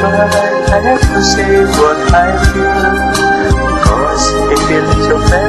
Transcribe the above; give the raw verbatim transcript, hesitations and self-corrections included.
I have to say what I feel, 'cause if it's your